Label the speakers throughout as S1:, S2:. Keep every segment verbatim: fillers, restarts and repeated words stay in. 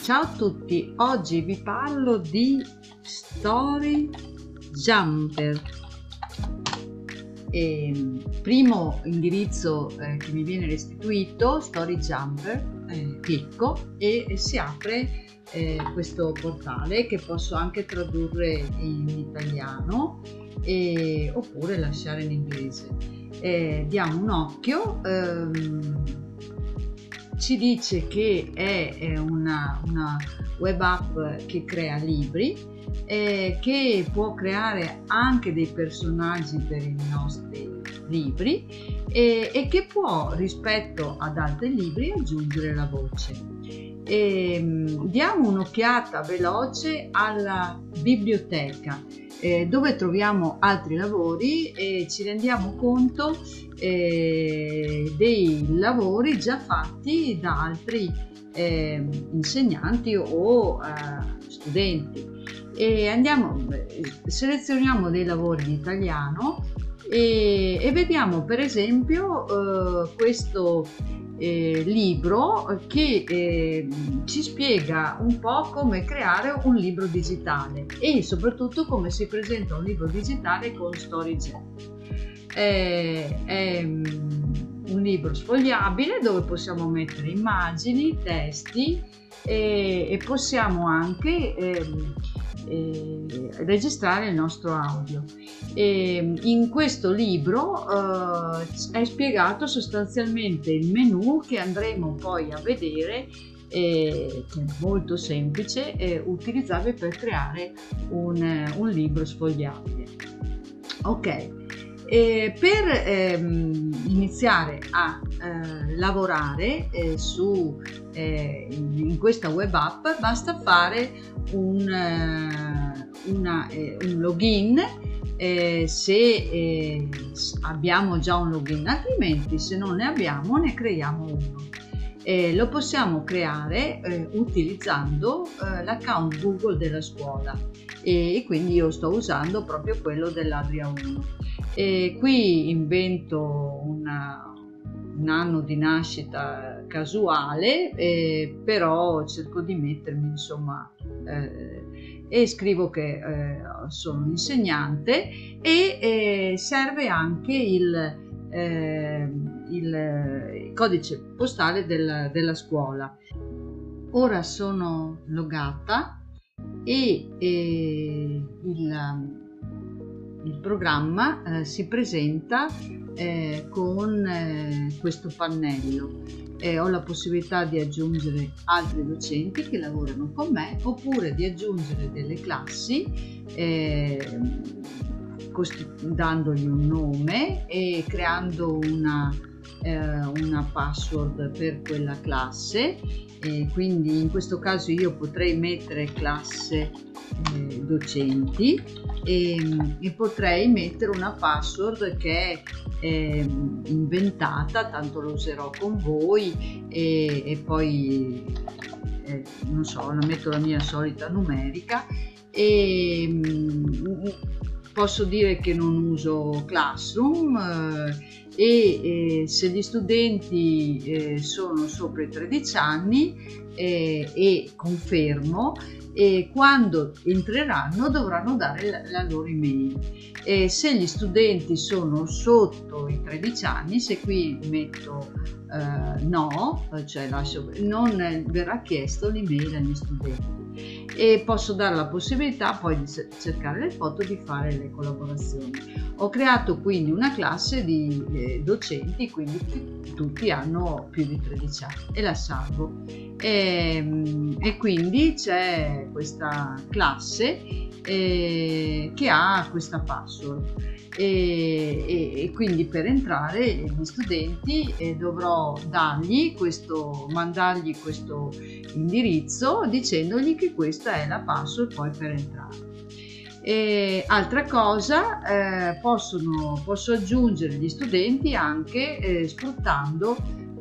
S1: Ciao a tutti, oggi vi parlo di Story Jumper. E, primo indirizzo eh, che mi viene restituito, Story Jumper, eh, clicco e, e si apre eh, questo portale che posso anche tradurre in italiano e, oppure lasciare in inglese. Eh, diamo un occhio. ehm, Ci dice che è una, una web app che crea libri, eh, che può creare anche dei personaggi per i nostri libri eh, e che può, rispetto ad altri libri, aggiungere la voce. E, diamo un'occhiata veloce alla biblioteca, eh, dove troviamo altri lavori e ci rendiamo conto eh, dei lavori già fatti da altri eh, insegnanti o eh, studenti. E andiamo, selezioniamo dei lavori in italiano e, e vediamo per esempio eh, questo Eh, libro che eh, ci spiega un po' come creare un libro digitale e soprattutto come si presenta un libro digitale con StoryJumper. È, è un libro sfogliabile dove possiamo mettere immagini, testi e, e possiamo anche eh, eh, registrare il nostro audio. E in questo libro eh, è spiegato sostanzialmente il menu che andremo poi a vedere, eh, che è molto semplice e utilizzabile per creare un, un libro sfogliabile. Ok. E per ehm, iniziare a eh, lavorare eh, su, eh, in questa web app basta fare un, eh, una, eh, un login eh, se eh, abbiamo già un login, altrimenti se non ne abbiamo ne creiamo uno. Eh, lo possiamo creare eh, utilizzando eh, l'account Google della scuola e, e quindi io sto usando proprio quello dell'Adria uno. E qui invento una, un anno di nascita casuale, eh, però cerco di mettermi insomma eh, e scrivo che eh, sono insegnante e eh, serve anche il Eh, il codice postale del, della scuola. Ora sono logata e eh, il, il programma eh, si presenta eh, con eh, questo pannello. Eh, ho la possibilità di aggiungere altri docenti che lavorano con me oppure di aggiungere delle classi eh, dandogli un nome e creando una, eh, una password per quella classe. E quindi in questo caso io potrei mettere classe eh, docenti e, e potrei mettere una password che è eh, inventata, tanto lo userò con voi e, e poi eh, non so, la metto la mia solita numerica e posso dire che non uso Classroom eh, e eh, se gli studenti eh, sono sopra i tredici anni eh, e confermo, e quando entreranno dovranno dare la, la loro email. E se gli studenti sono sotto i tredici anni, se qui metto eh, no, cioè lascio, non verrà chiesto l'email agli studenti e posso dare la possibilità poi di cercare le foto, di fare le collaborazioni. Ho creato quindi una classe di eh, docenti, quindi tutti hanno più di tredici anni e la salvo. E, e quindi c'è questa classe eh, che ha questa password e, e, e quindi per entrare gli studenti eh, dovrò dargli questo, mandargli questo indirizzo dicendogli che questa è la password poi per entrare. E altra cosa, eh, possono, posso aggiungere gli studenti anche eh, sfruttando,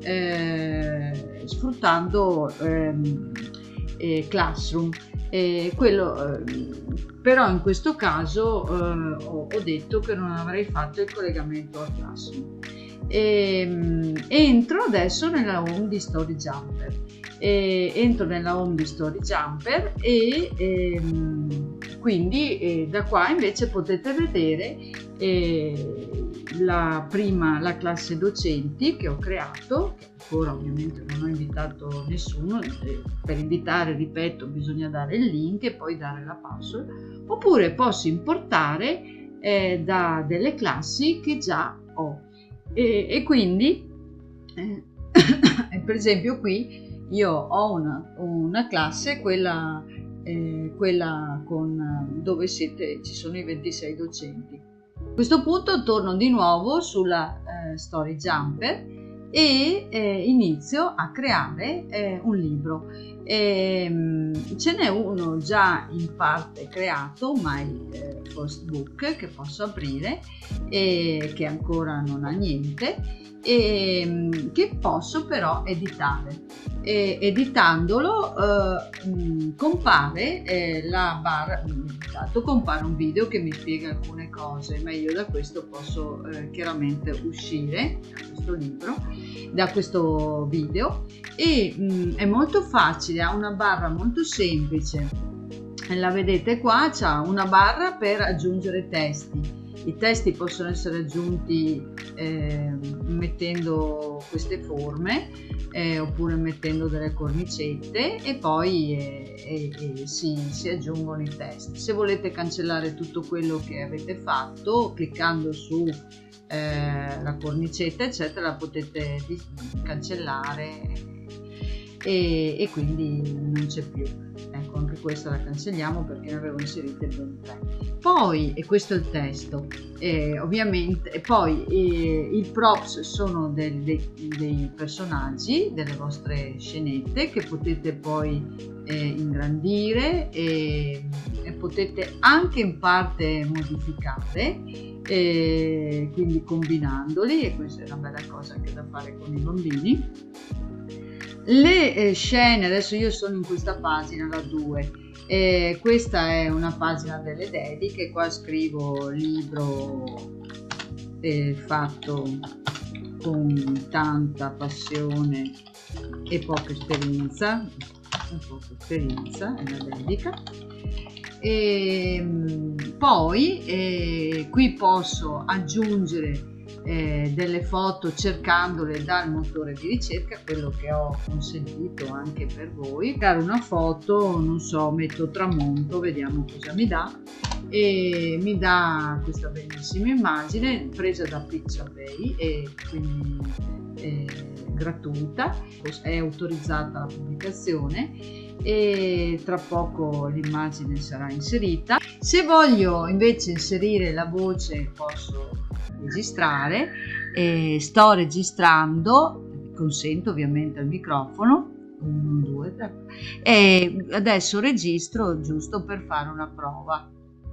S1: eh, sfruttando ehm, eh, Classroom. Eh, quello, eh, però in questo caso eh, ho, ho detto che non avrei fatto il collegamento al Classroom. E, entro adesso nella home di Story Jumper E entro nella home di Storyjumper e ehm, quindi eh, da qua invece potete vedere eh, la prima la classe docenti che ho creato, che ancora ovviamente non ho invitato nessuno. Eh, per invitare, ripeto, bisogna dare il link e poi dare la password, oppure posso importare eh, da delle classi che già ho e, e quindi eh, per esempio qui io ho una, una classe, quella, eh, quella con, dove siete, ci sono i ventisei docenti. A questo punto torno di nuovo sulla eh, Storyjumper e eh, inizio a creare eh, un libro. E, ce n'è uno già in parte creato, My eh, First Book, che posso aprire e che ancora non ha niente, e che posso però editare. E, editandolo eh, mh, compare eh, la barra, intanto compare un video che mi spiega alcune cose, ma io da questo posso eh, chiaramente uscire da questo libro, da questo video, e mh, è molto facile, ha una barra molto semplice, la vedete qua, c'ha una barra per aggiungere testi. I testi possono essere aggiunti eh, mettendo queste forme eh, oppure mettendo delle cornicette e poi eh, eh, si, si aggiungono i testi. Se volete cancellare tutto quello che avete fatto, cliccando su eh, la cornicetta eccetera, la potete cancellare e, e quindi non c'è più. Ecco, anche questa la cancelliamo perché ne avevo inserite ben tre. Poi, e questo è il testo, eh, ovviamente, e poi eh, i props sono del, dei, dei personaggi delle vostre scenette che potete poi eh, ingrandire e, e potete anche in parte modificare, eh, quindi combinandoli, e questa è una bella cosa anche da fare con i bambini. Le eh, scene, adesso io sono in questa pagina, la due, eh, questa è una pagina delle dediche, qua scrivo libro eh, fatto con tanta passione e poca esperienza, poca esperienza è la dedica. E poi eh, qui posso aggiungere Eh, delle foto cercandole dal motore di ricerca, quello che ho consentito anche per voi. Creare una foto, non so, metto tramonto, vediamo cosa mi dà, e mi dà questa bellissima immagine presa da Pixabay e quindi eh, gratuita, è autorizzata la pubblicazione e tra poco l'immagine sarà inserita. Se voglio invece inserire la voce posso registrare, eh, sto registrando, consento ovviamente al microfono, uno, due, tre, e adesso registro giusto per fare una prova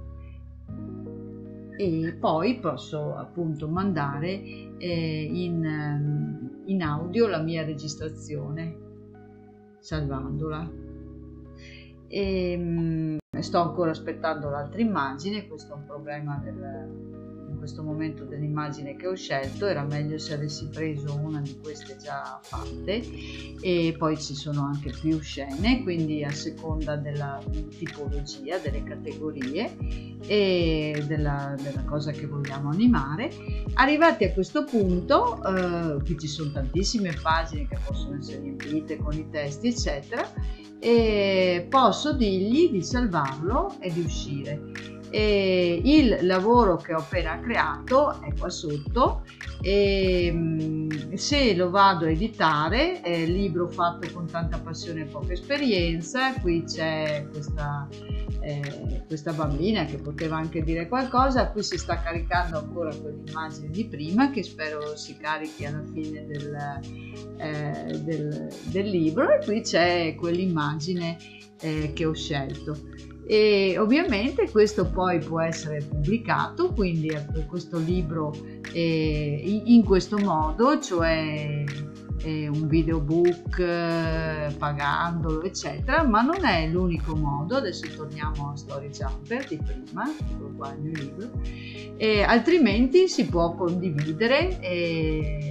S1: e poi posso appunto mandare eh, in, in audio la mia registrazione salvandola. E, mh, sto ancora aspettando l'altra immagine, questo è un problema del in questo momento dell'immagine che ho scelto, era meglio se avessi preso una di queste già fatte, e poi ci sono anche più scene, quindi a seconda della tipologia, delle categorie e della, della cosa che vogliamo animare. Arrivati a questo punto, eh, qui ci sono tantissime pagine che possono essere riempite con i testi eccetera, e posso dirgli di salvarlo e di uscire. E il lavoro che ho appena creato è qua sotto, e se lo vado a editare, è libro fatto con tanta passione e poca esperienza. Qui c'è questa, eh, questa bambina che poteva anche dire qualcosa. Qui si sta caricando ancora quell'immagine di prima che spero si carichi alla fine del, eh, del, del libro, e qui c'è quell'immagine eh, che ho scelto. E ovviamente questo poi può essere pubblicato, quindi questo libro eh, in questo modo, cioè eh, un videobook eh, pagandolo eccetera, ma non è l'unico modo. Adesso torniamo a Storyjumper di prima, ecco qua il mio libro, e altrimenti si può condividere eh,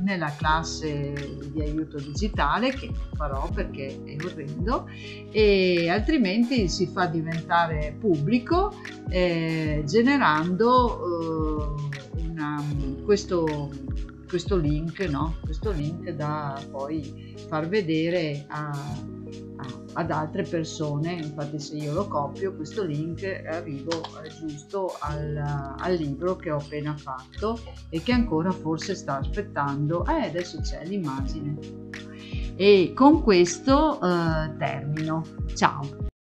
S1: nella classe di aiuto digitale, che non farò perché è orrendo, e altrimenti si fa diventare pubblico eh, generando eh, una, questo, questo link, no? Questo link da poi far vedere a, a, ad altre persone. Infatti se io lo copio questo link arrivo eh, giusto al, al libro che ho appena fatto e che ancora forse sta aspettando, eh adesso c'è l'immagine, e con questo eh, termino. Ciao.